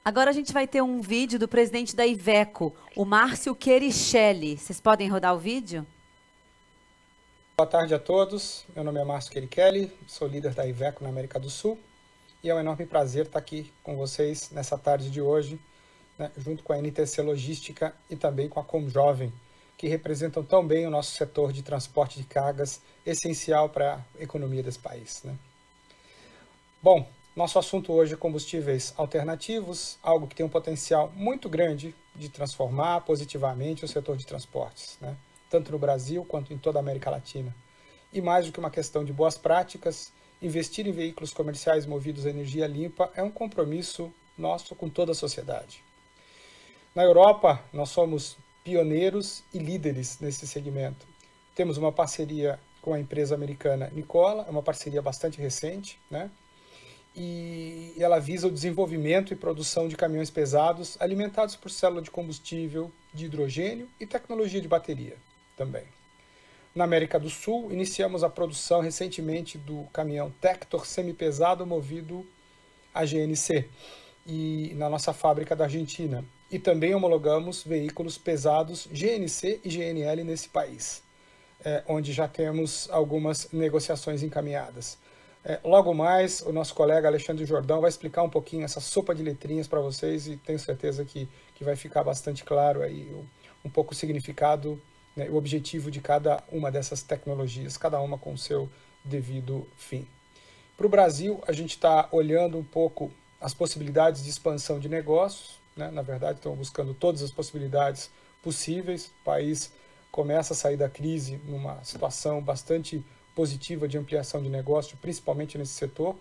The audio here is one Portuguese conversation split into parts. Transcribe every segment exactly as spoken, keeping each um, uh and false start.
Agora a gente vai ter um vídeo do presidente da Iveco, o Márcio Querichelli. Vocês podem rodar o vídeo? Boa tarde a todos, meu nome é Márcio Querichelli, sou líder da Iveco na América do Sul e é um enorme prazer estar aqui com vocês nessa tarde de hoje, né, junto com a N T C Logística e também com a Comjovem, que representam tão bem o nosso setor de transporte de cargas, essencial para a economia desse país, né? Bom, nosso assunto hoje é combustíveis alternativos, algo que tem um potencial muito grande de transformar positivamente o setor de transportes, né? Tanto no Brasil quanto em toda a América Latina. E mais do que uma questão de boas práticas, investir em veículos comerciais movidos a energia limpa é um compromisso nosso com toda a sociedade. Na Europa, nós somos pioneiros e líderes nesse segmento. Temos uma parceria com a empresa americana Nikola, é uma parceria bastante recente, né? E ela visa o desenvolvimento e produção de caminhões pesados alimentados por célula de combustível de hidrogênio e tecnologia de bateria também. Na América do Sul, iniciamos a produção recentemente do caminhão Tector semipesado movido a G N C e na nossa fábrica da Argentina. E também homologamos veículos pesados G N C e G N L nesse país, é, onde já temos algumas negociações encaminhadas. É, logo mais, o nosso colega Alexandre Jordão vai explicar um pouquinho essa sopa de letrinhas para vocês e tenho certeza que, que vai ficar bastante claro aí um pouco o significado, né, o objetivo de cada uma dessas tecnologias, cada uma com o seu devido fim. Para o Brasil, a gente está olhando um pouco as possibilidades de expansão de negócios, né? Na verdade, estão buscando todas as possibilidades possíveis. O país começa a sair da crise numa situação bastante positiva de ampliação de negócio, principalmente nesse setor.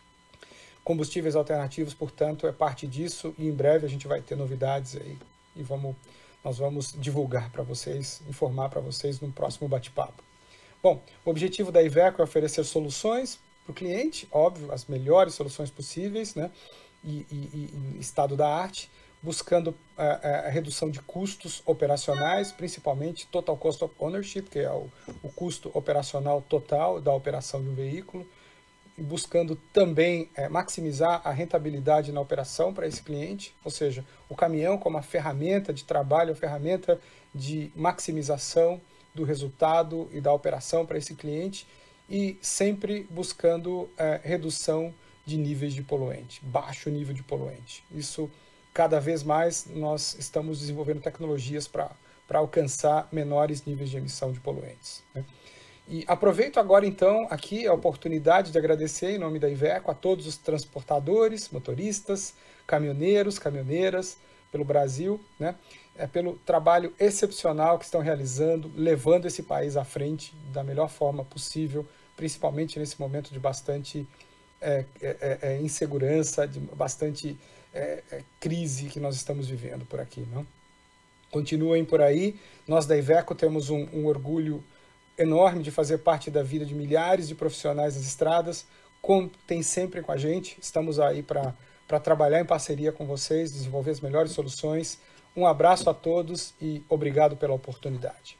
Combustíveis alternativos, portanto, é parte disso e em breve a gente vai ter novidades aí e vamos, nós vamos divulgar para vocês, informar para vocês no próximo bate-papo. Bom, o objetivo da Iveco é oferecer soluções para o cliente, óbvio, as melhores soluções possíveis, né? E, e, e estado da arte, buscando a, a redução de custos operacionais, principalmente Total Cost of Ownership, que é o, o custo operacional total da operação de um veículo, e buscando também é, maximizar a rentabilidade na operação para esse cliente, ou seja, o caminhão como uma ferramenta de trabalho, ferramenta de maximização do resultado e da operação para esse cliente, e sempre buscando é, redução de níveis de poluente, baixo nível de poluente. Isso cada vez mais nós estamos desenvolvendo tecnologias para para alcançar menores níveis de emissão de poluentes, né? E aproveito agora então aqui a oportunidade de agradecer em nome da Iveco a todos os transportadores, motoristas, caminhoneiros, caminhoneiras pelo Brasil, né? É pelo trabalho excepcional que estão realizando, levando esse país à frente da melhor forma possível, principalmente nesse momento de bastante é, é, é, insegurança, de bastante É, é, crise que nós estamos vivendo por aqui, não? Continuem por aí. Nós da Iveco temos um, um orgulho enorme de fazer parte da vida de milhares de profissionais das estradas. Contem sempre com a gente. Estamos aí para para trabalhar em parceria com vocês, desenvolver as melhores soluções. Um abraço a todos e obrigado pela oportunidade.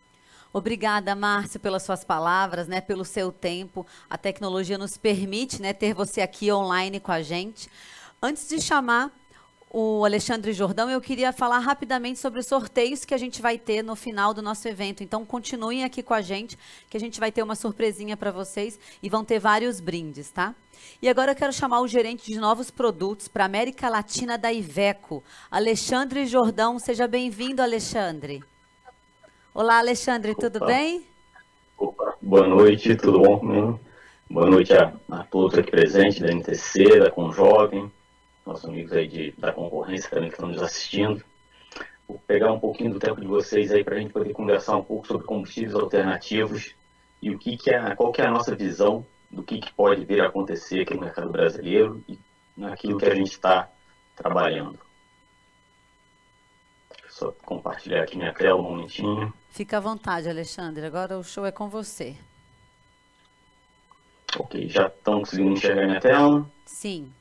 Obrigada, Márcio, pelas suas palavras, né, pelo seu tempo. A tecnologia nos permite, né, ter você aqui online com a gente. Antes de chamar o Alexandre Jordão, eu queria falar rapidamente sobre os sorteios que a gente vai ter no final do nosso evento. Então, continuem aqui com a gente, que a gente vai ter uma surpresinha para vocês e vão ter vários brindes, tá? E agora eu quero chamar o gerente de novos produtos para a América Latina da Iveco, Alexandre Jordão. Seja bem-vindo, Alexandre. Olá, Alexandre, tudo Opa. bem? Opa, boa noite, tudo bom comigo? Boa noite a, a todos aqui presentes da N T C, da Comjovem, nossos amigos aí de, da concorrência também que estão nos assistindo. Vou pegar um pouquinho do tempo de vocês aí para a gente poder conversar um pouco sobre combustíveis alternativos e o que que é, qual que é a nossa visão do que, que pode vir a acontecer aqui no mercado brasileiro e naquilo que a gente está trabalhando. Deixa eu só compartilhar aqui minha tela um momentinho. Fica à vontade, Alexandre. Agora o show é com você. Ok, já estão conseguindo enxergar minha tela? Sim.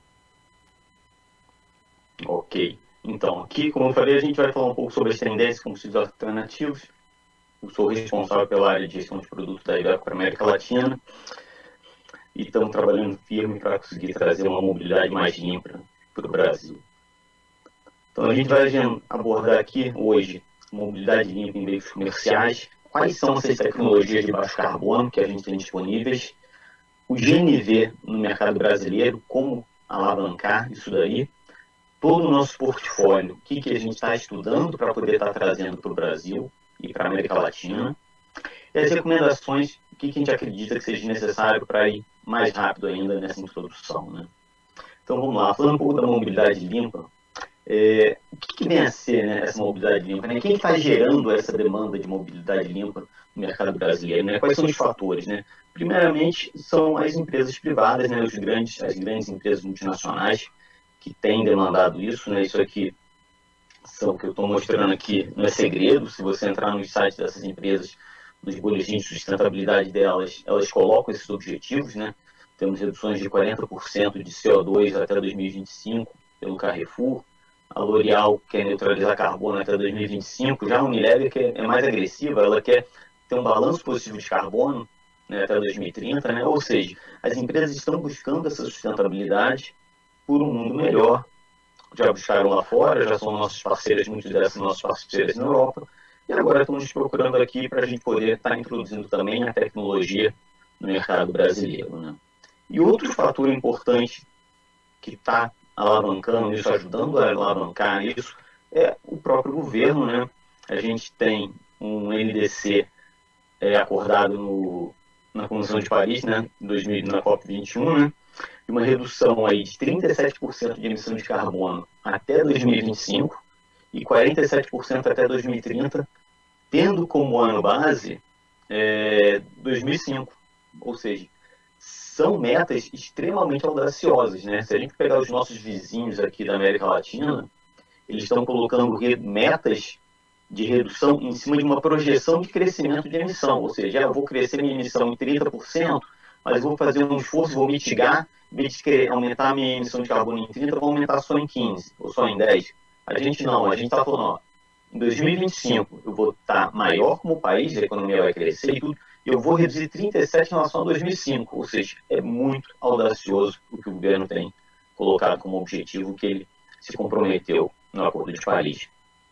Ok, então aqui, como eu falei, a gente vai falar um pouco sobre as tendências de combustíveis alternativos. Eu sou responsável pela área de gestão de produtos da Iveco para a América Latina e estamos trabalhando firme para conseguir trazer uma mobilidade mais limpa para o Brasil. Então a gente vai abordar aqui hoje mobilidade limpa em veículos comerciais, quais são essas tecnologias de baixo carbono que a gente tem disponíveis, o G N V no mercado brasileiro, como alavancar isso daí, todo o nosso portfólio, o que, que a gente está estudando para poder estar tá trazendo para o Brasil e para a América Latina, e as recomendações, o que, que a gente acredita que seja necessário para ir mais rápido ainda nessa introdução, né? Então vamos lá, falando um pouco da mobilidade limpa, é, o que, que vem a ser, né, essa mobilidade limpa? Né? Quem está gerando essa demanda de mobilidade limpa no mercado brasileiro? Né? Quais são os fatores? Né? Primeiramente, são as empresas privadas, né, os grandes, as grandes empresas multinacionais que têm demandado isso. Né? Isso aqui, são, que eu estou mostrando aqui, não é segredo. Se você entrar nos sites dessas empresas, nos boletins de sustentabilidade delas, elas colocam esses objetivos. Né? Temos reduções de quarenta por cento de C O dois até dois mil e vinte e cinco pelo Carrefour. A L'Oréal quer neutralizar carbono até dois mil e vinte e cinco, já a Unilever, que é mais agressiva, ela quer ter um balanço positivo de carbono, né, até dois mil e trinta, né? Ou seja, as empresas estão buscando essa sustentabilidade por um mundo melhor. Já buscaram lá fora, já são nossos parceiros, muitos dessas nossos parceiros na Europa, e agora estão nos procurando aqui para a gente poder estar introduzindo também a tecnologia no mercado brasileiro. Né? E outro fator importante que está alavancando isso, ajudando a alavancar isso, é o próprio governo, né? A gente tem um N D C é, acordado no, na Convenção de Paris, né? dois mil, na COP vinte e um, né? E uma redução aí de trinta e sete por cento de emissão de carbono até dois mil e vinte e cinco e quarenta e sete por cento até dois mil e trinta, tendo como ano base é, dois mil e cinco, ou seja, são metas extremamente audaciosas, né? Se a gente pegar os nossos vizinhos aqui da América Latina, eles estão colocando metas de redução em cima de uma projeção de crescimento de emissão, ou seja, eu vou crescer minha emissão em trinta por cento, mas vou fazer um esforço, vou mitigar, em vez de querer aumentar minha emissão de carbono em trinta, vou aumentar só em quinze, ou só em dez. A gente não, a gente está falando, ó, em dois mil e vinte e cinco eu vou estar maior como país, a economia vai crescer e tudo, eu vou reduzir trinta e sete em relação a dois mil e cinco, ou seja, é muito audacioso o que o governo tem colocado como objetivo que ele se comprometeu no Acordo de Paris.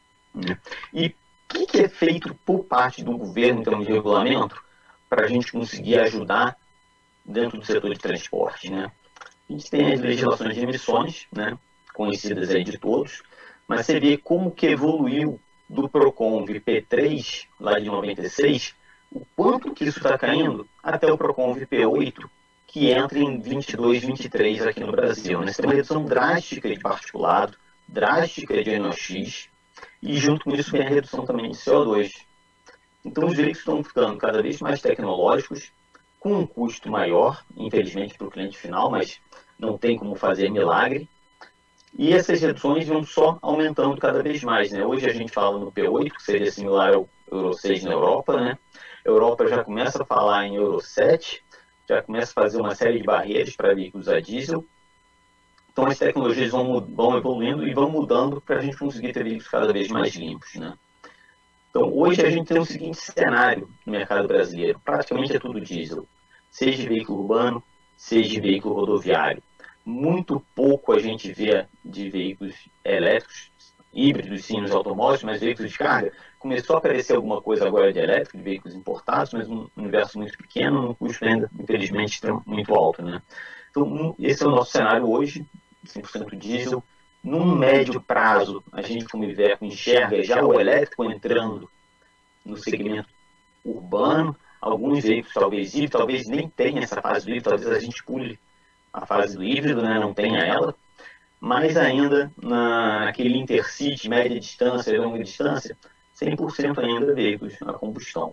E o que, que é feito por parte do governo em termos de regulamento para a gente conseguir ajudar dentro do setor de transporte? Né? A gente tem as legislações de emissões, né, conhecidas aí de todos, mas você vê como que evoluiu do Proconv P três, lá de noventa e seis, o quanto que isso está caindo até o Proconv P oito, que entra em vinte e dois, vinte e três aqui no Brasil. Né? Você tem uma redução drástica de particulado, drástica de N O X, e junto com isso vem a redução também de C O dois. Então os veículos estão ficando cada vez mais tecnológicos, com um custo maior, infelizmente para o cliente final, mas não tem como fazer milagre. E essas reduções vão só aumentando cada vez mais. Né? Hoje a gente fala no P oito, que seria similar ao Euro seis na Europa, né? A Europa já começa a falar em Euro sete, já começa a fazer uma série de barreiras para veículos a diesel. Então as tecnologias vão, vão evoluindo e vão mudando para a gente conseguir ter veículos cada vez mais limpos. Né? Então hoje a gente tem o seguinte cenário no mercado brasileiro, praticamente é tudo diesel, seja de veículo urbano, seja de veículo rodoviário. Muito pouco a gente vê de veículos elétricos, híbridos sim nos automóveis, mas veículos de carga. Começou a aparecer alguma coisa agora de elétrico, de veículos importados, mas um universo muito pequeno, um custo ainda, infelizmente, muito alto. Né? Então, esse é o nosso cenário hoje, cem por cento diesel. Num médio prazo, a gente, como Iveco, enxerga já o elétrico entrando no segmento urbano. Alguns veículos, talvez híbridos, talvez nem tenha essa fase do híbrido, talvez a gente pule a fase do híbrido, né? Não tenha ela. Mas ainda na, naquele intercity, média distância e longa distância, cem por cento ainda veículos a combustão.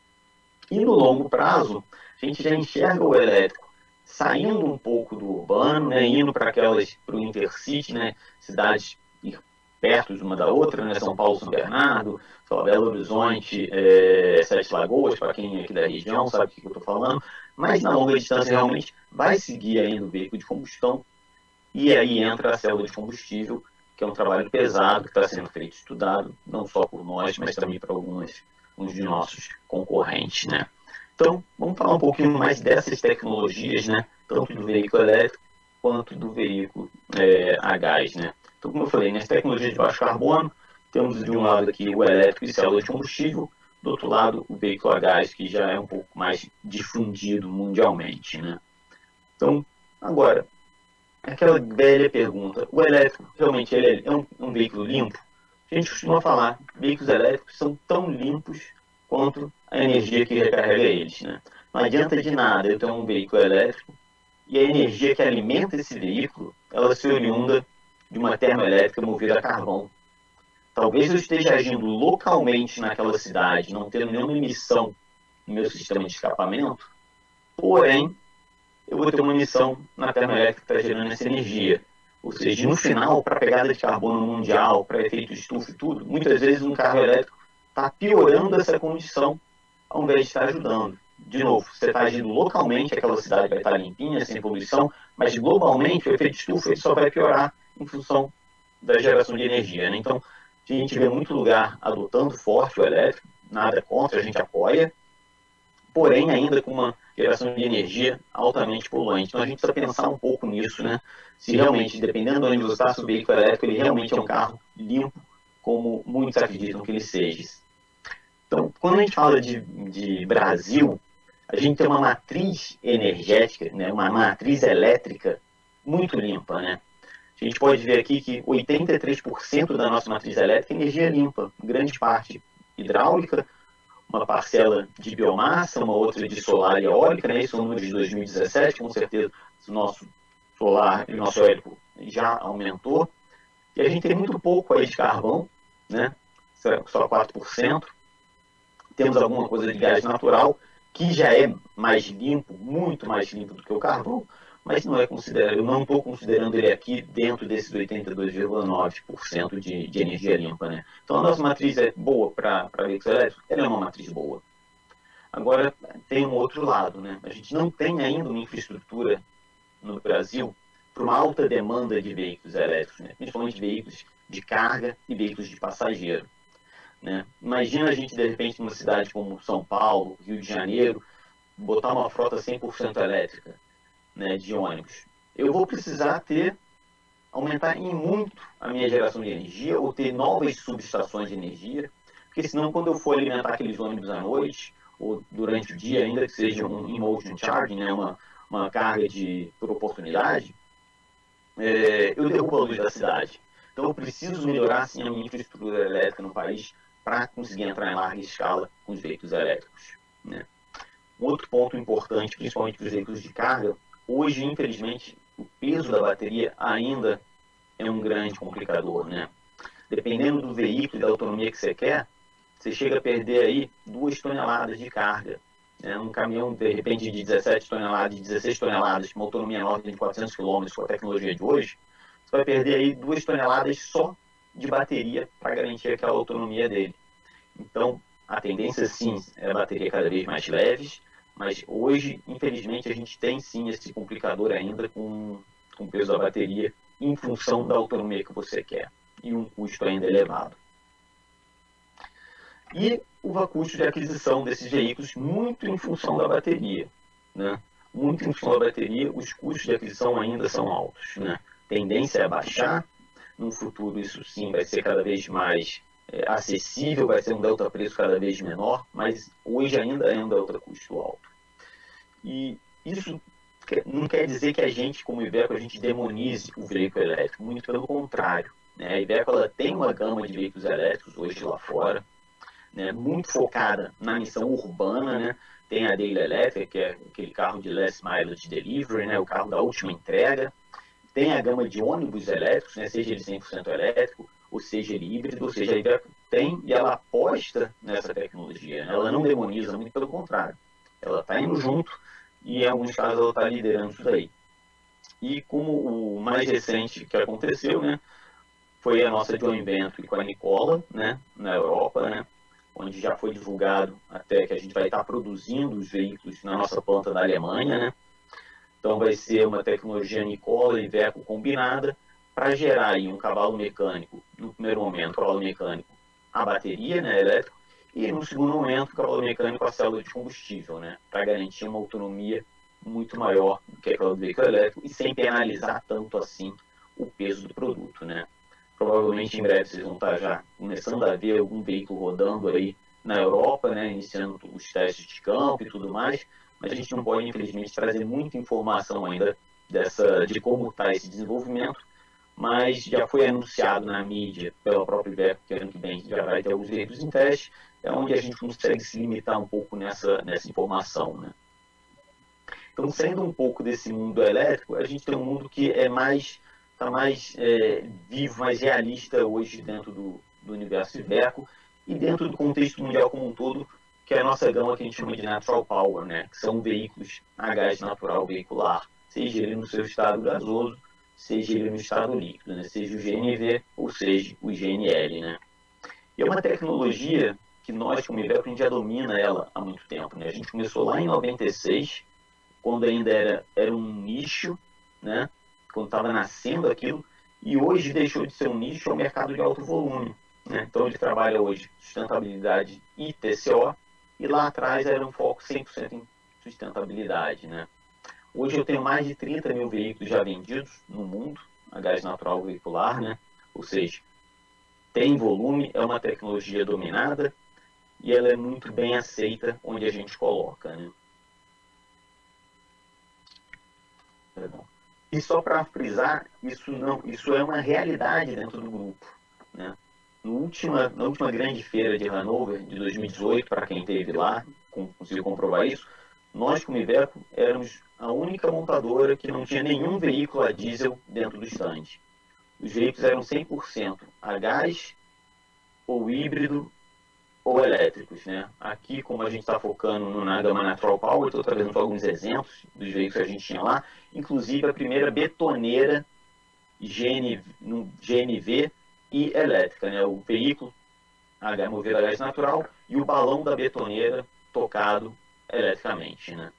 E no longo prazo, a gente já enxerga o elétrico saindo um pouco do urbano, né, indo para aquelas, para o intercity, né, cidades perto de uma da outra, né, São Paulo, São Bernardo, Belo Horizonte, é, Sete Lagoas, para quem é aqui da região sabe o que eu estou falando, mas na longa distância realmente vai seguir ainda o veículo de combustão, e aí entra a célula de combustível, que é um trabalho pesado, que está sendo feito, estudado, não só por nós, mas também para alguns, alguns de nossos concorrentes, né. Então, vamos falar um pouquinho mais dessas tecnologias, né, tanto do veículo elétrico quanto do veículo é, a gás, né. Então, como eu falei, nas tecnologias de baixo carbono, temos de um lado aqui o elétrico e célula de combustível, do outro lado o veículo a gás, que já é um pouco mais difundido mundialmente, né? Então, agora, aquela velha pergunta, o elétrico realmente ele é um, um veículo limpo? A gente costuma falar, veículos elétricos são tão limpos quanto a energia que recarrega eles, né? Não adianta de nada eu ter um veículo elétrico e a energia que alimenta esse veículo, ela se oriunda de uma termoelétrica movida a carvão. Talvez eu esteja agindo localmente naquela cidade, não tendo nenhuma emissão no meu sistema de escapamento, porém, eu vou ter uma emissão na termoelétrica que está gerando essa energia. Ou seja, no final, para a pegada de carbono mundial, para efeito estufa e tudo, muitas vezes um carro elétrico está piorando essa condição ao invés de estar ajudando. De novo, você está agindo localmente, aquela cidade vai estar limpinha, sem poluição, mas globalmente o efeito estufa ele só vai piorar em função da geração de energia, né? Então, a gente vê muito lugar adotando forte o elétrico, nada contra, a gente apoia, porém ainda com uma geração de energia altamente poluente. Então a gente precisa pensar um pouco nisso, né? Se realmente, dependendo de onde você está, se o veículo elétrico ele realmente é um carro limpo, como muitos acreditam que ele seja. Então, quando a gente fala de, de Brasil, a gente tem uma matriz energética, né? Uma matriz elétrica muito limpa, né? A gente pode ver aqui que oitenta e três por cento da nossa matriz elétrica é energia limpa, grande parte hidráulica, uma parcela de biomassa, uma outra de solar e eólica, né? Esse é o número de dois mil e dezessete, com certeza o nosso solar e o nosso eólico já aumentou. E a gente tem muito pouco aí de carvão, né? Só quatro por cento. Temos alguma coisa de gás natural, que já é mais limpo, muito mais limpo do que o carvão, mas não é considerado, eu não estou considerando ele aqui dentro desses oitenta e dois vírgula nove por cento de, de energia limpa, né? Então a nossa matriz é boa para veículos elétricos, ela é uma matriz boa. Agora tem um outro lado, né? A gente não tem ainda uma infraestrutura no Brasil para uma alta demanda de veículos elétricos, né? Principalmente veículos de carga e veículos de passageiro, né? Imagina a gente de repente numa cidade como São Paulo, Rio de Janeiro, botar uma frota cem por cento elétrica, né, de ônibus. Eu vou precisar ter, aumentar em muito a minha geração de energia ou ter novas subestações de energia, porque senão quando eu for alimentar aqueles ônibus à noite ou durante o dia, ainda que seja um in-motion charging, né, uma, uma carga de, por oportunidade, é, eu derrubo a luz da cidade. Então eu preciso melhorar sim, a minha infraestrutura elétrica no país para conseguir entrar em larga escala com os veículos elétricos, né. Um outro ponto importante, principalmente para os veículos de carga, hoje, infelizmente, o peso da bateria ainda é um grande complicador, né? Dependendo do veículo e da autonomia que você quer, você chega a perder aí duas toneladas de carga, né? Um caminhão, de repente, de dezessete toneladas, de dezesseis toneladas, uma autonomia nova de quatrocentos quilômetros com a tecnologia de hoje, você vai perder aí duas toneladas só de bateria para garantir aquela autonomia dele. Então, a tendência, sim, é a bateria cada vez mais leves, mas hoje, infelizmente, a gente tem sim esse complicador ainda com, com o peso da bateria em função da autonomia que você quer e um custo ainda elevado. E o custo de aquisição desses veículos muito em função da bateria, né? Muito em função da bateria, os custos de aquisição ainda são altos, né? Tendência é baixar, no futuro isso sim vai ser cada vez mais é, acessível, vai ser um delta preço cada vez menor, mas hoje ainda é um delta custo alto. E isso não quer dizer que a gente, como Iveco, a gente demonize o veículo elétrico, muito pelo contrário, né? A Iveco ela tem uma gama de veículos elétricos hoje lá fora, né? Muito focada na missão urbana, né? Tem a Daily Elétrica, que é aquele carro de last mileage delivery, né? O carro da última entrega. Tem a gama de ônibus elétricos, né? Seja ele cem por cento elétrico, ou seja ele híbrido, ou seja, a Iveco tem e ela aposta nessa tecnologia, né? Ela não demoniza, muito pelo contrário. Ela está indo junto e em alguns casos ela está liderando isso daí. E como o mais recente que aconteceu, né, foi a nossa joint venture com a Nikola, né, na Europa, né, onde já foi divulgado até que a gente vai estar produzindo os veículos na nossa planta da Alemanha, né. Então vai ser uma tecnologia Nikola e Iveco combinada para gerar aí um cavalo mecânico, no primeiro momento, cavalo mecânico, a bateria, né, elétrico, e no segundo momento, o cavalo mecânico a célula de combustível, né, para garantir uma autonomia muito maior do que aquela do veículo elétrico e sem penalizar tanto assim o peso do produto, né. provavelmente em breve vocês vão estar já começando a ver algum veículo rodando aí na Europa, né, iniciando os testes de campo e tudo mais, mas a gente não pode, infelizmente, trazer muita informação ainda dessa, de como está esse desenvolvimento, mas já foi anunciado na mídia pela própria Iveco que ano que vem já vai ter alguns veículos em teste, é onde a gente consegue se limitar um pouco nessa, nessa informação, né. Então, saindo um pouco desse mundo elétrico, a gente tem um mundo que é mais, está mais é, vivo, mais realista hoje dentro do, do universo Iveco e dentro do contexto mundial como um todo, que é a nossa gama que a gente chama de Natural Power, né? Que são veículos a gás natural veicular, seja ele no seu estado gasoso, seja ele no estado líquido, né? Seja o G N V ou seja o G N L, né? E é uma tecnologia que nós, como Iveco, a gente já domina ela há muito tempo, né? A gente começou lá em noventa e seis, quando ainda era, era um nicho, né? Quando estava nascendo aquilo, e hoje deixou de ser um nicho, é um mercado de alto volume, né? Então ele trabalha hoje sustentabilidade e T C O, e lá atrás era um foco cem por cento em sustentabilidade, né? Hoje eu tenho mais de trinta mil veículos já vendidos no mundo, a gás natural veicular, né? Ou seja, tem volume, é uma tecnologia dominada, e ela é muito bem aceita onde a gente coloca, né? E só para frisar, isso, não, isso é uma realidade dentro do grupo, né? No última, na última grande feira de Hannover, de dois mil e dezoito, para quem esteve lá, conseguiu comprovar isso, nós, como Iveco, éramos a única montadora que não tinha nenhum veículo a diesel dentro do stand. Os veículos eram cem por cento a gás, ou híbrido, ou elétricos, né? Aqui, como a gente está focando no, na gama Natural Power, estou trazendo alguns exemplos dos veículos que a gente tinha lá, inclusive a primeira betoneira G N, no G N V e elétrica, né? O veículo a movido a gás natural e o balão da betoneira tocado eletricamente, né?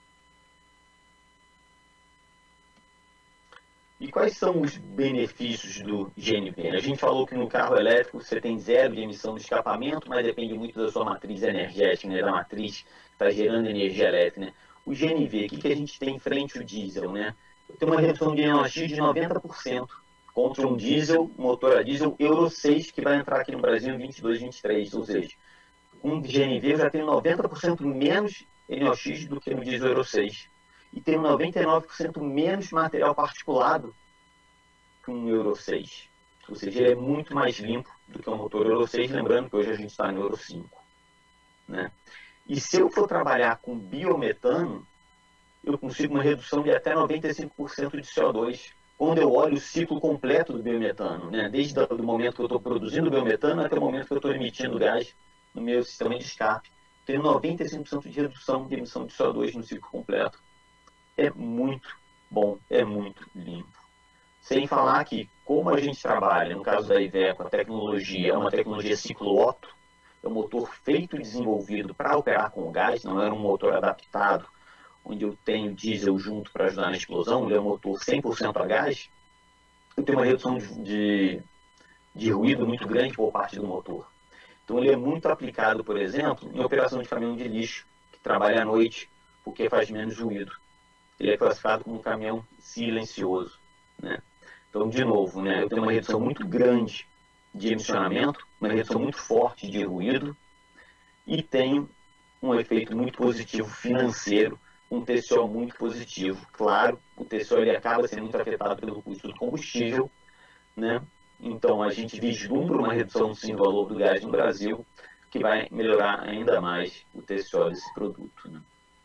E quais são os benefícios do G N V? A gente falou que no carro elétrico você tem zero de emissão de escapamento, mas depende muito da sua matriz energética, né, da matriz que está gerando energia elétrica, né? O G N V, o que, que a gente tem em frente ao diesel, né? Tem uma redução de N O X de noventa por cento contra um diesel, motor a diesel Euro seis, que vai entrar aqui no Brasil em vinte e dois, vinte e três, ou seja, com G N V eu já tenho noventa por cento menos N O X do que no diesel Euro seis. E tem noventa e nove por cento menos material particulado que um Euro seis. Ou seja, ele é muito mais limpo do que um motor Euro seis, lembrando que hoje a gente está no Euro cinco. Né? E se eu for trabalhar com biometano, eu consigo uma redução de até noventa e cinco por cento de C O dois, quando eu olho o ciclo completo do biometano, né? Desde o momento que eu estou produzindo biometano até o momento que eu estou emitindo gás no meu sistema de escape. Tenho noventa e cinco por cento de redução de emissão de C O dois no ciclo completo. É muito bom, é muito limpo. Sem falar que, como a gente trabalha, no caso da Iveco, a tecnologia é uma tecnologia ciclo Otto, é um motor feito e desenvolvido para operar com gás, não é um motor adaptado, onde eu tenho diesel junto para ajudar na explosão, ele é um motor cem por cento a gás, eu tenho uma redução de, de, de ruído muito grande por parte do motor. Então ele é muito aplicado, por exemplo, em operação de caminhão de lixo, que trabalha à noite, porque faz menos ruído. Ele é classificado como um caminhão silencioso, né? Então, de novo, né, eu tenho uma redução muito grande de emissionamento, uma redução muito forte de ruído e tenho um efeito muito positivo financeiro, um T C O muito positivo. Claro, o T C O ele acaba sendo muito afetado pelo custo do combustível, né? Então, a gente vislumbra uma redução sim do valor do gás no Brasil, que vai melhorar ainda mais o T C O desse produto, né?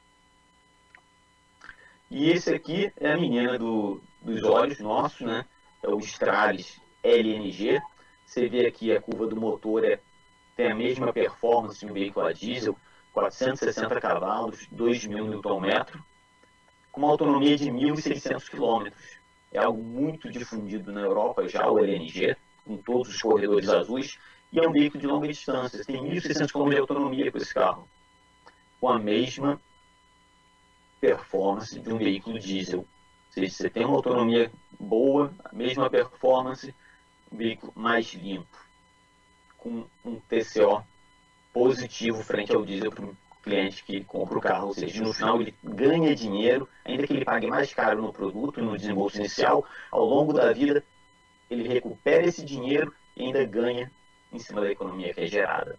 E esse aqui é a menina do, dos olhos nossos, né? É o Stralis L N G. Você vê aqui a curva do motor é, tem a mesma performance de um veículo a diesel, quatrocentos e sessenta cavalos, dois mil newton-metro, com uma autonomia de mil e seiscentos quilômetros. É algo muito difundido na Europa já, o L N G, com todos os corredores azuis, e é um veículo de longa distância. Tem mil e seiscentos quilômetros de autonomia com esse carro, com a mesma performance de um veículo diesel. Ou seja, você tem uma autonomia boa, a mesma performance, um veículo mais limpo, com um T C O positivo frente ao diesel para o cliente que compra o carro. Ou seja, no final ele ganha dinheiro, ainda que ele pague mais caro no produto, no desembolso inicial, ao longo da vida ele recupera esse dinheiro e ainda ganha em cima da economia que é gerada.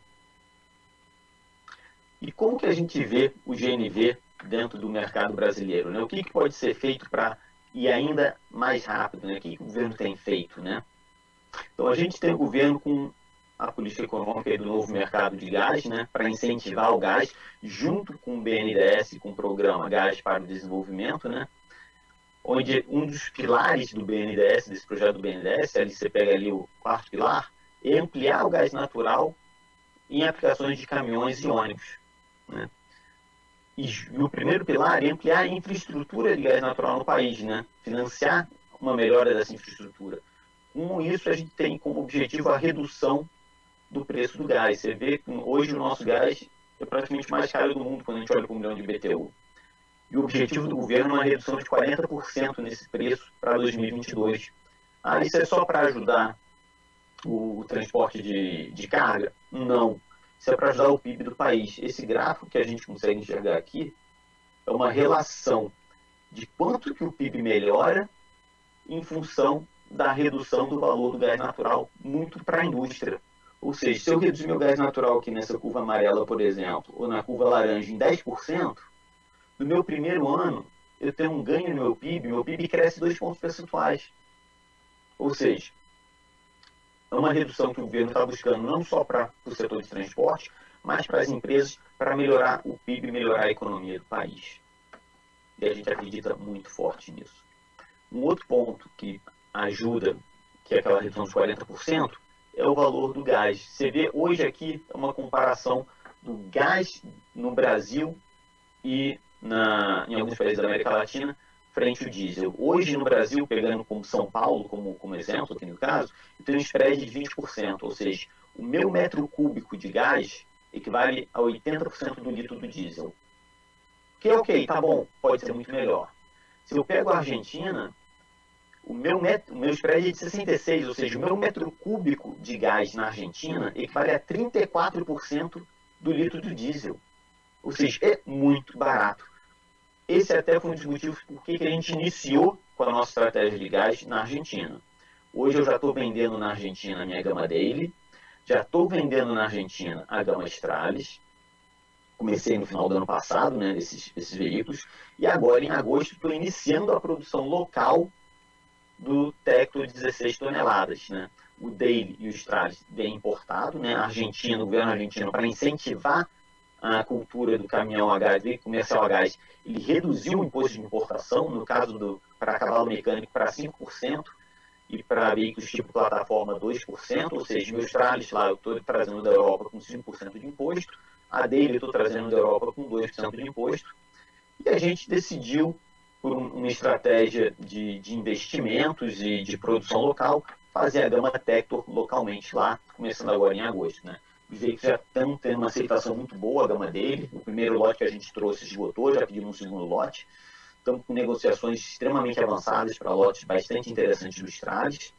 E como que a gente vê o G N V dentro do mercado brasileiro, né? O que, que pode ser feito para ir ainda mais rápido, né? O que, que o governo tem feito, né? Então, a gente tem o governo com a política econômica do novo mercado de gás, né? Para incentivar o gás, junto com o B N D E S, com o programa Gás para o Desenvolvimento, né? Onde um dos pilares do B N D E S, desse projeto do B N D E S, ali você pega ali o quarto pilar, é ampliar o gás natural em aplicações de caminhões e ônibus, né? E, e o primeiro pilar é ampliar a infraestrutura de gás natural no país, né? Financiar uma melhora dessa infraestrutura. Com isso, a gente tem como objetivo a redução do preço do gás. Você vê que hoje o nosso gás é praticamente o mais caro do mundo quando a gente olha para um milhão de B T U. E o objetivo do governo é uma redução de quarenta por cento nesse preço para dois mil e vinte e dois. Ah, isso é só para ajudar o transporte de, de carga? Não. Isso é para ajudar o P I B do país. Esse gráfico que a gente consegue enxergar aqui é uma relação de quanto que o P I B melhora em função da redução do valor do gás natural, muito para a indústria. Ou seja, se eu reduzir meu gás natural aqui nessa curva amarela, por exemplo, ou na curva laranja em dez por cento, no meu primeiro ano, eu tenho um ganho no meu P I B, meu P I B cresce dois pontos percentuais. Ou seja, é uma redução que o governo está buscando não só para o setor de transporte, mas para as empresas, para melhorar o P I B e melhorar a economia do país. E a gente acredita muito forte nisso. Um outro ponto que ajuda, que é aquela redução de quarenta por cento, é o valor do gás. Você vê hoje aqui uma comparação do gás no Brasil e na, em alguns países da América Latina, frente ao diesel. Hoje no Brasil, pegando como São Paulo como, como exemplo, aqui no caso, eu tenho um spread de vinte por cento, ou seja, o meu metro cúbico de gás equivale a oitenta por cento do litro do diesel. Que é ok, tá bom, pode ser muito melhor. Se eu pego a Argentina, o meu, metro, o meu spread é de sessenta e seis, ou seja, o meu metro cúbico de gás na Argentina equivale a trinta e quatro por cento do litro do diesel. Ou seja, é muito barato. Esse até foi um dos motivos por que a gente iniciou com a nossa estratégia de gás na Argentina. Hoje eu já estou vendendo na Argentina a minha gama Daily, já estou vendendo na Argentina a gama Stralis. Comecei no final do ano passado, né, desses, desses veículos, e agora em agosto estou iniciando a produção local do Tecto de dezesseis toneladas. Né? O Daily e o Stralis vem importado, né? A Argentina, o governo argentino, para incentivar a cultura do caminhão a gás, veículo comercial a gás, ele reduziu o imposto de importação, no caso do para cavalo mecânico, para cinco por cento, e para veículos tipo plataforma dois por cento, ou seja, meus trailers lá eu estou trazendo da Europa com cinco por cento de imposto, a Daily eu estou trazendo da Europa com dois por cento de imposto, e a gente decidiu, por uma estratégia de, de investimentos e de produção local, fazer a gama Tector localmente lá, começando agora em agosto. Né? Os veículos já estão tendo uma aceitação muito boa, a gama dele. O primeiro lote que a gente trouxe esgotou, já pedimos um segundo lote. Estamos com negociações extremamente avançadas para lotes bastante interessantes dos Stralis.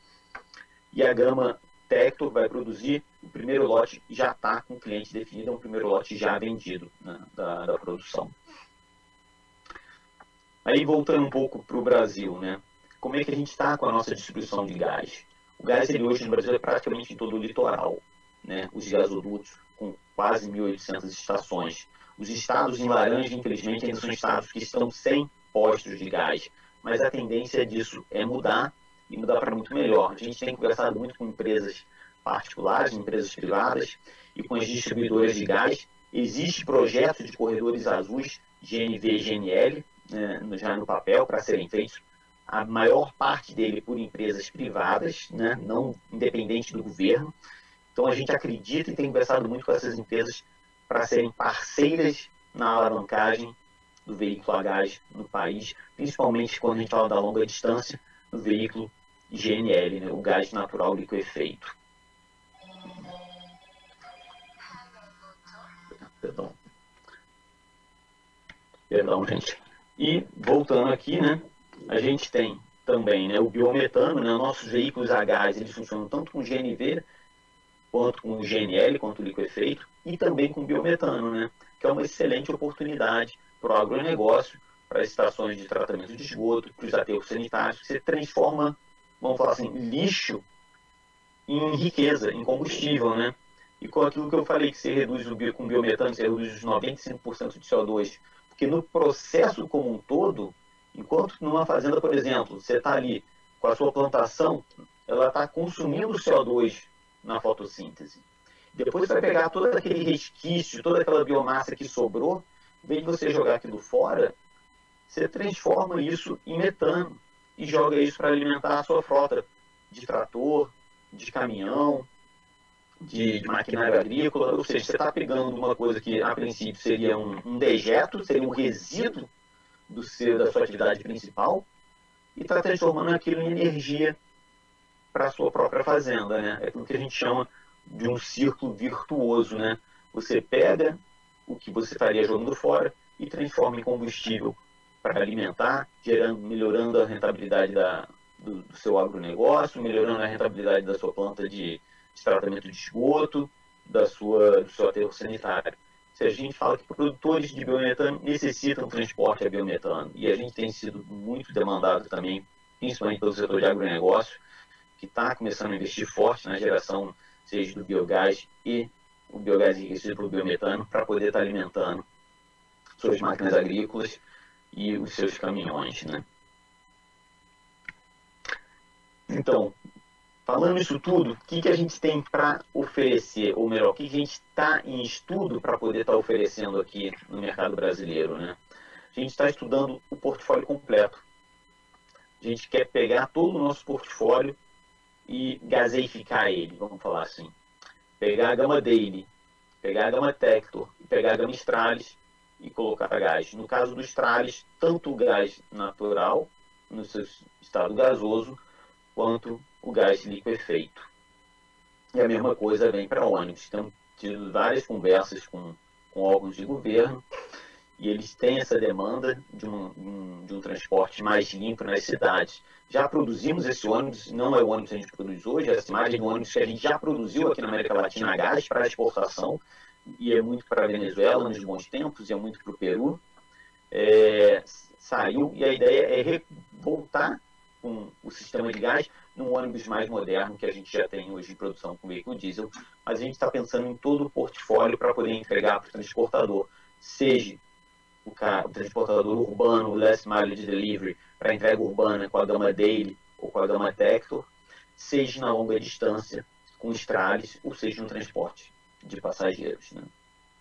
E a gama Tector vai produzir, o primeiro lote já está com o cliente definido, é um primeiro lote já vendido, né, da, da produção. Aí voltando um pouco para o Brasil, né? Como é que a gente está com a nossa distribuição de gás? O gás ele hoje no Brasil é praticamente em todo o litoral. Né, os gasodutos com quase mil e oitocentas estações. Os estados em laranja, infelizmente, ainda são estados que estão sem postos de gás, mas a tendência disso é mudar e mudar para muito melhor. A gente tem conversado muito com empresas particulares, empresas privadas e com as distribuidoras de gás. Existe projeto de corredores azuis, G N V e G N L, né, já no papel, para serem feitos. A maior parte dele por empresas privadas, né, não independente do governo. Então, a gente acredita e tem conversado muito com essas empresas para serem parceiras na alavancagem do veículo a gás no país, principalmente quando a gente fala da longa distância, no veículo G N L, né, o gás natural liquefeito. Perdão. Perdão, gente. E, voltando aqui, né, a gente tem também, né, o biometano, né, nossos veículos a gás, eles funcionam tanto com G N V, quanto com o G N L, quanto o liquefeito, e também com o biometano, né? Que é uma excelente oportunidade para o agronegócio, para as estações de tratamento de esgoto, para os aterros sanitários, que você transforma vamos falar assim, lixo em riqueza, em combustível, né? E com aquilo que eu falei, que você reduz o bio, com o biometano, você reduz os noventa e cinco por cento de C O dois, porque no processo como um todo, enquanto numa fazenda, por exemplo, você está ali com a sua plantação, ela está consumindo C O dois na fotossíntese. Depois você vai pegar todo aquele resquício, toda aquela biomassa que sobrou, em vez de você jogar aquilo fora, você transforma isso em metano e joga isso para alimentar a sua frota de trator, de caminhão, de, de maquinário agrícola. Ou seja, você está pegando uma coisa que a princípio seria um, um dejeto, seria um resíduo do seu, da sua atividade principal, e está transformando aquilo em energia para a sua própria fazenda, né? É aquilo que a gente chama de um círculo virtuoso, né? Você pega o que você estaria jogando fora e transforma em combustível para alimentar, gerando, melhorando a rentabilidade da, do, do seu agronegócio, melhorando a rentabilidade da sua planta de, de tratamento de esgoto, da sua, do seu aterro sanitário. Se a gente fala que produtores de biometano necessitam transporte a biometano, e a gente tem sido muito demandado também, principalmente pelo setor de agronegócio, que está começando a investir forte na geração, seja do biogás e o biogás enriquecido pelo biometano, para poder estar alimentando suas máquinas agrícolas e os seus caminhões, né? Então, falando isso tudo, o que, que a gente tem para oferecer, ou melhor, o que, que a gente está em estudo para poder estar oferecendo aqui no mercado brasileiro, né? A gente está estudando o portfólio completo. A gente quer pegar todo o nosso portfólio e gaseificar ele, vamos falar assim. Pegar a gama Daily, pegar a gama Tector, pegar a gama Stralis e colocar gás. No caso do Stralis, tanto o gás natural, no seu estado gasoso, quanto o gás liquefeito. E a mesma coisa vem para ônibus. Temos tido várias conversas com, com órgãos de governo, e eles têm essa demanda de um, um, de um transporte mais limpo nas cidades. Já produzimos esse ônibus, não é o ônibus que a gente produz hoje, é essa imagem do ônibus que a gente já produziu aqui na América Latina a gás para exportação, e é muito para a Venezuela nos bons tempos, e é muito para o Peru. É, saiu, e a ideia é voltar com o sistema de gás num ônibus mais moderno que a gente já tem hoje em produção com veículo diesel, mas a gente está pensando em todo o portfólio para poder entregar para o transportador, seja o, carro, o transportador urbano, o Last Mile de Delivery, para entrega urbana com a gama Daily ou com a gama Tector, seja na longa distância com Stralis, ou seja no transporte de passageiros, né?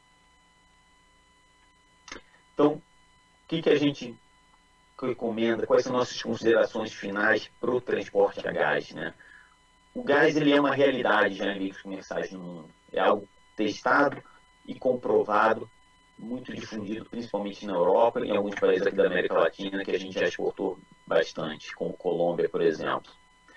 Então, o que, que a gente recomenda, quais são nossas considerações finais para o transporte a gás, né? O gás ele é uma realidade já em veículos comerciais no mundo. É algo testado e comprovado, muito difundido, principalmente na Europa e em alguns países aqui da América Latina, que a gente já exportou bastante, como Colômbia, por exemplo.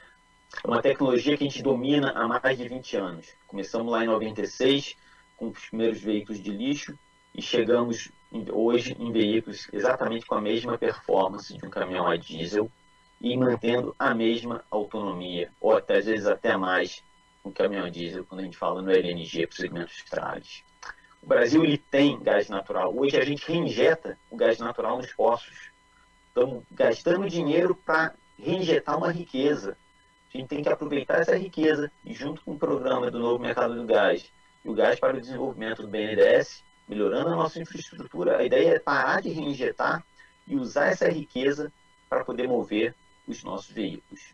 É uma tecnologia que a gente domina há mais de vinte anos. Começamos lá em noventa e seis, com os primeiros veículos de lixo, e chegamos hoje em veículos exatamente com a mesma performance de um caminhão a diesel e mantendo a mesma autonomia, ou até às vezes até mais, um caminhão a diesel, quando a gente fala no L N G para os segmentos Stralis. O Brasil ele tem gás natural. Hoje a gente reinjeta o gás natural nos poços. Estamos gastando dinheiro para reinjetar uma riqueza. A gente tem que aproveitar essa riqueza e, junto com o programa do novo mercado do gás e o gás para o desenvolvimento do B N D E S, melhorando a nossa infraestrutura, a ideia é parar de reinjetar e usar essa riqueza para poder mover os nossos veículos.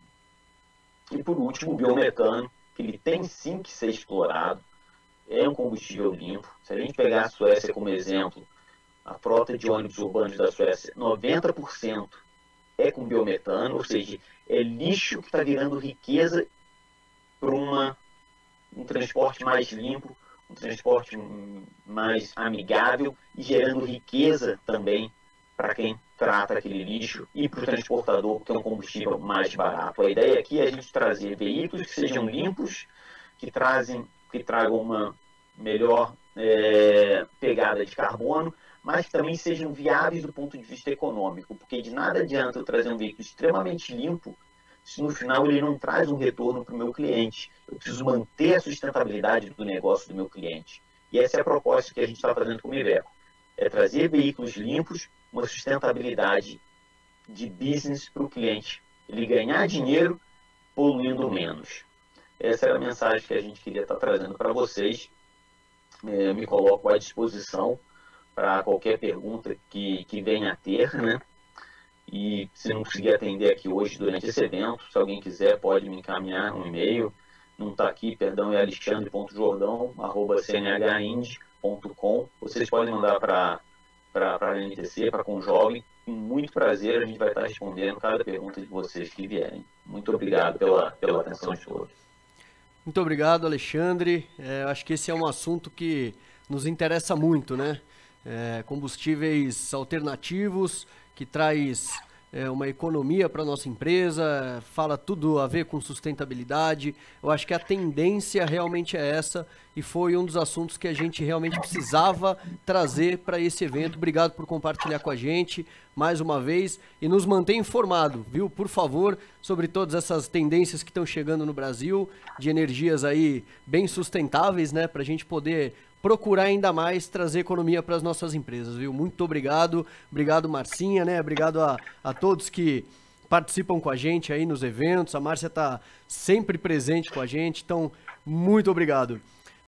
E por último, o biometano, que ele tem sim que ser explorado, é um combustível limpo. Se a gente pegar a Suécia como exemplo, a frota de ônibus urbanos da Suécia, noventa por cento é com biometano, ou seja, é lixo que está virando riqueza para uma um transporte mais limpo, um transporte mais amigável e gerando riqueza também para quem trata aquele lixo e para o transportador, que é um combustível mais barato. A ideia aqui é a gente trazer veículos que sejam limpos, que, trazem, que tragam uma melhor é, pegada de carbono, mas que também sejam viáveis do ponto de vista econômico, porque de nada adianta eu trazer um veículo extremamente limpo se no final ele não traz um retorno para o meu cliente. Eu preciso manter a sustentabilidade do negócio do meu cliente. E essa é a proposta que a gente está fazendo com o Iveco. É trazer veículos limpos, uma sustentabilidade de business para o cliente. Ele ganhar dinheiro poluindo menos. Essa era a mensagem que a gente queria estar trazendo para vocês. É, me coloco à disposição para qualquer pergunta que, que venha a ter, né? E se não conseguir atender aqui hoje durante esse evento, se alguém quiser pode me encaminhar um e-mail. Não está aqui, perdão, é alexandre ponto jordão arroba c n h ind ponto com. Vocês podem mandar para para a N T C, para a Conjovem. Com muito prazer a gente vai estar respondendo cada pergunta de vocês que vierem. Muito obrigado pela, pela atenção de todos. Muito obrigado, Alexandre. É, acho que esse é um assunto que nos interessa muito, né? É, combustíveis alternativos, que traz é, uma economia para a nossa empresa, fala tudo a ver com sustentabilidade. Eu acho que a tendência realmente é essa e foi um dos assuntos que a gente realmente precisava trazer para esse evento. Obrigado por compartilhar com a gente mais uma vez e nos manter informado, viu? Por favor, sobre todas essas tendências que estão chegando no Brasil, de energias aí bem sustentáveis, né? Para a gente poder procurar ainda mais trazer economia para as nossas empresas, viu? Muito obrigado. Obrigado, Marcinha, né? Obrigado a, a todos que participam com a gente aí nos eventos. A Márcia está sempre presente com a gente, então muito obrigado.